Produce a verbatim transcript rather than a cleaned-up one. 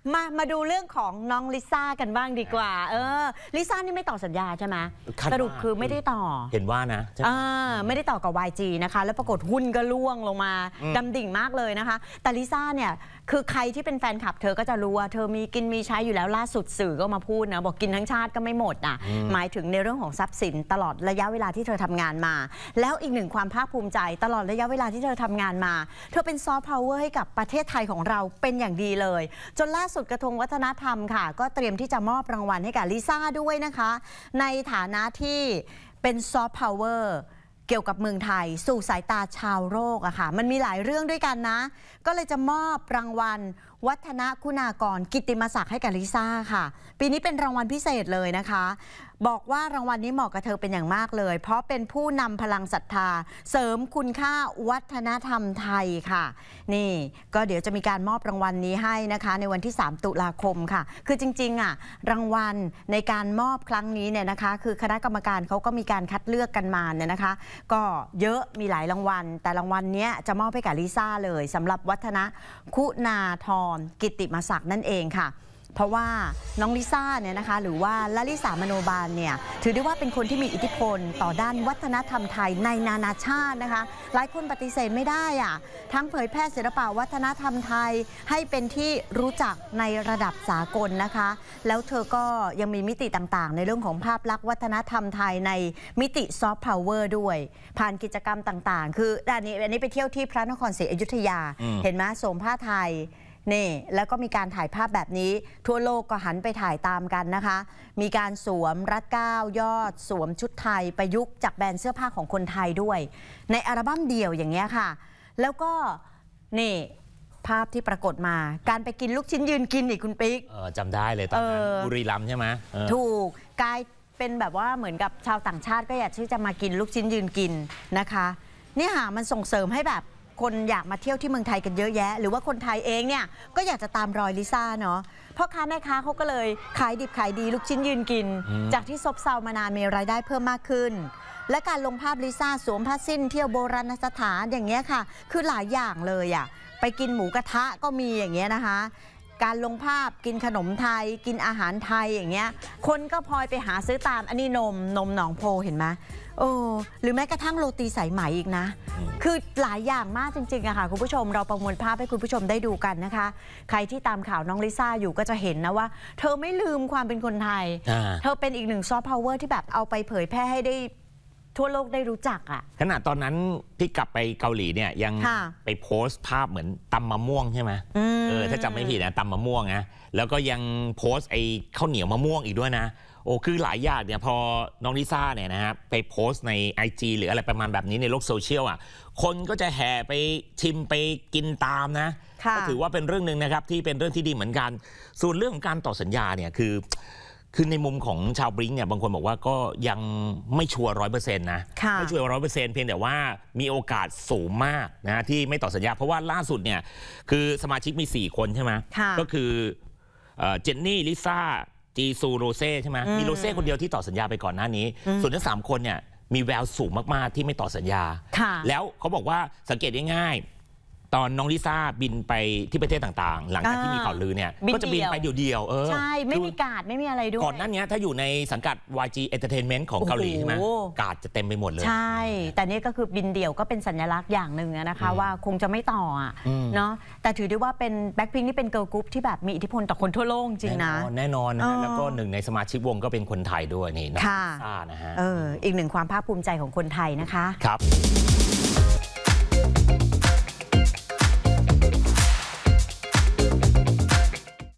มามาดูเรื่องของน้องลิซ่ากันบ้างดีกว่าเออลิซ่านี่ไม่ต่อสัญญาใช่ไหมสรุปคือไม่ได้ต่อเห็นว่านะอ่าไม่ได้ต่อกับ วาย จี นะคะแล้วปรากฏหุ้นก็ร่วงลงมาดำดิ่งมากเลยนะคะแต่ลิซ่าเนี่ยคือใครที่เป็นแฟนคลับเธอก็จะรู้ว่าเธอมีกินมีใช้อยู่แล้วล่าสุดสื่อก็มาพูดนะบอกกินทั้งชาติก็ไม่หมดอ่ะหมายถึงในเรื่องของทรัพย์สินตลอดระยะเวลาที่เธอทำงานมาแล้วอีกหนึ่งความภาคภูมิใจตลอดระยะเวลาที่เธอทำงานมาเธอเป็นซอฟต์พาวเวอร์ให้กับประเทศไทยของเราเป็นอย่างดีเลยจนล่าสุดกระทรวงวัฒนธรรมค่ะก็เตรียมที่จะมอบรางวัลให้กับลิซ่าด้วยนะคะในฐานะที่เป็นซอฟต์พาวเวอร์เกี่ยวกับเมืองไทยสู่สายตาชาวโลกอะค่ะมันมีหลายเรื่องด้วยกันนะก็เลยจะมอบรางวัลวัฒนคุณากรกิตติมศักดิ์ให้กับลิซ่าค่ะปีนี้เป็นรางวัลพิเศษเลยนะคะบอกว่ารางวัลนี้เหมาะกับเธอเป็นอย่างมากเลยเพราะเป็นผู้นำพลังศรัทธาเสริมคุณค่าวัฒนธรรมไทยค่ะนี่ก็เดี๋ยวจะมีการมอบรางวัลนี้ให้นะคะในวันที่สามตุลาคมค่ะคือจริงๆอ่ะรางวัลในการมอบครั้งนี้เนี่ยนะคะคือคณะกรรมการเขาก็มีการคัดเลือกกันมาเนี่ยนะคะก็เยอะมีหลายรางวัลแต่รางวัลนี้จะมอบให้กับลิซ่าเลยสำหรับวัฒนคุณาธรกิตติมศักดิ์นั่นเองค่ะเพราะว่าน้องลิซ่าเนี่ยนะคะหรือว่าลลิสามโนบาลเนี่ยถือได้ว่าเป็นคนที่มีอิทธิพลต่อด้านวัฒนธรรมไทยในนานาชาตินะคะหลายคนปฏิเสธไม่ได้อะทั้งเผยแพร่ศิลปะวัฒนธรรมไทยให้เป็นที่รู้จักในระดับสากลนะคะแล้วเธอก็ยังมีมิติต่างๆในเรื่องของภาพลักษณ์วัฒนธรรมไทยในมิติซอฟต์พาวเวอร์ด้วยผ่านกิจกรรมต่างๆคืออันนี้อันนี้ไปเที่ยวที่พระนครศรีอยุธยาเห็นไหมสวมผ้าไทยนี่แล้วก็มีการถ่ายภาพแบบนี้ทั่วโลกก็หันไปถ่ายตามกันนะคะมีการสวมรัดเกล้ายอดสวมชุดไทยประยุกต์จากแบรนด์เสื้อผ้าของคนไทยด้วยในอัลบั้มเดี่ยวอย่างเงี้ยค่ะแล้วก็นี่ภาพที่ปรากฏมาการไปกินลูกชิ้นยืนกินอีกคุณปิ๊กเออจำได้เลยตอนนั้นบุรีรัมย์ใช่ไหมถูกกลายเป็นแบบว่าเหมือนกับชาวต่างชาติก็อยากที่จะมากินลูกชิ้นยืนกินนะคะเนี่ยค่ะมันส่งเสริมให้แบบคนอยากมาเที่ยวที่เมืองไทยกันเยอะแยะหรือว่าคนไทยเองเนี่ยก็อยากจะตามรอยลิซ่าเนาะพ่อค้าแม่ค้าเขาก็เลยขายดิบขายดีลูกชิ้นยืนกินจากที่ซบเซามานานมีรายได้เพิ่มมากขึ้นและการลงภาพลิซ่าสวมผ้าสิ้นเที่ยวโบราณสถานอย่างเงี้ยค่ะคือหลายอย่างเลยอ่ะไปกินหมูกระทะก็มีอย่างเงี้ยนะคะการลงภาพกินขนมไทยกินอาหารไทยอย่างเงี้ยคนก็พลอยไปหาซื้อตามอันนี้นมนมหนองโพเห็นไหมโอ้หรือแม้กระทั่งโรตีสายไหมอีกนะคือหลายอย่างมากจริงๆอะค่ะคุณผู้ชมเราประมวลภาพให้คุณผู้ชมได้ดูกันนะคะใครที่ตามข่าวน้องลิซ่าอยู่ก็จะเห็นนะว่าเธอไม่ลืมความเป็นคนไทยเธอเป็นอีกหนึ่งซอฟต์พาวเวอร์ที่แบบเอาไปเผยแพร่ให้ได้ทั่วโลกได้รู้จักอ่ะขณะตอนนั้นที่กลับไปเกาหลีเนี่ยยังไปโพสต์ภาพเหมือนตำมะม่วงใช่ไหมเออถ้าจำไม่ผิดนะตำมะม่วงนะแล้วก็ยังโพสต์ไอ้ข้าวเหนียวมะม่วงอีกด้วยนะโอ้คือหลายอย่างเนี่ยพอน้องลิซ่าเนี่ยนะฮะไปโพสต์ใน ไอ จี หรืออะไรประมาณแบบนี้ในโลกโซเชียลอ่ะคนก็จะแห่ไปชิมไปกินตามนะก็ถือว่าเป็นเรื่องหนึ่งนะครับที่เป็นเรื่องที่ดีเหมือนกันส่วนเรื่องของการต่อสัญญาเนี่ยคือคือในมุมของชาวบลิงก์เนี่ยบางคนบอกว่าก็ยังไม่ชัวร์ร้อยเปอร์เซ็นต์นะไม่ชัวร์ร้อยเปอร์เซ็นต์เพียงแต่ว่ามีโอกาสสูงมากนะที่ไม่ต่อสัญญาเพราะว่าล่าสุดเนี่ยคือสมาชิกมีสี่คนใช่ไหมก็คือเจนนี่ลิซ่าจีซูโรเซ่ใช่ไหมมีโรเซ่คนเดียวที่ต่อสัญญาไปก่อนหน้านี้ส่วนทั้งสามคนเนี่ยมีแววสูงมากๆที่ไม่ต่อสัญญาแล้วเขาบอกว่าสังเกตง่ายๆตอนน้องลิซ่าบินไปที่ประเทศต่างๆหลังจากที่มีข่าวลือเนี่ยก็จะบินไปเดี่ยวๆเออใช่ไม่มีการ์ดไม่มีอะไรด้วยก่อนหน้านี้ถ้าอยู่ในสังกัด วาย จี Entertainment ของเกาหลีใช่ไหมการ์ดจะเต็มไปหมดเลยใช่แต่นี่ก็คือบินเดี่ยวก็เป็นสัญลักษณ์อย่างหนึ่งนะคะว่าคงจะไม่ต่อเนาะแต่ถือได้ว่าเป็นแบ็คพิงค์นี่เป็นเกิร์ลกรุ๊ปที่แบบมีอิทธิพลต่อคนทั่วโลกจริงนะแน่นอนนะแล้วก็หนึ่งในสมาชิกวงก็เป็นคนไทยด้วยนี่น้องลิซ่านะฮะเอออีกหนึ่งความภาคภูมิใจของคนไทยนะคะครับ